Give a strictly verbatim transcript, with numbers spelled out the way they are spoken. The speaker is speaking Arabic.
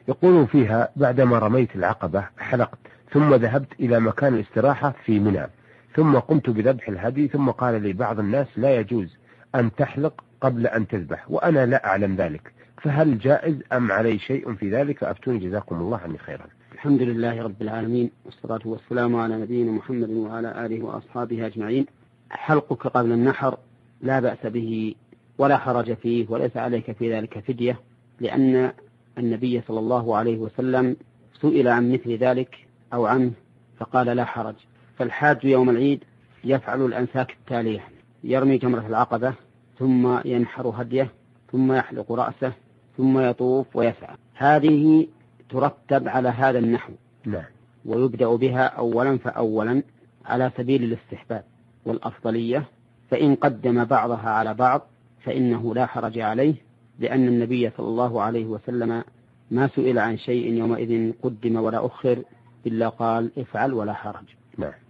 يقولون فيها: بعدما رميت العقبة حلقت، ثم ذهبت إلى مكان الاستراحة في منى، ثم قمت بذبح الهدي، ثم قال لي بعض الناس: لا يجوز أن تحلق قبل أن تذبح، وأنا لا أعلم ذلك، فهل جائز أم علي شيء في ذلك؟ أفتوني جزاكم الله عني خيرا. الحمد لله رب العالمين، والصلاة والسلام على نبينا محمد وعلى آله وأصحابه أجمعين. حلقك قبل النحر لا بأس به ولا حرج فيه، وليس عليك في ذلك فدية، لأن النبي صلى الله عليه وسلم سئل عن مثل ذلك أو عنه فقال لا حرج. فالحاج يوم العيد يفعل الأنساك التالية: يرمي جمرة العقبة، ثم ينحر هديه، ثم يحلق رأسه، ثم يطوف ويسعى. هذه ترتب على هذا النحو، لا. ويبدأ بها أولا فأولا على سبيل الاستحباب والأفضلية، فإن قدم بعضها على بعض فإنه لا حرج عليه، لأن النبي صلى الله عليه وسلم ما سئل عن شيء يومئذ قدم ولا أخر إلا قال افعل ولا حرج. نعم.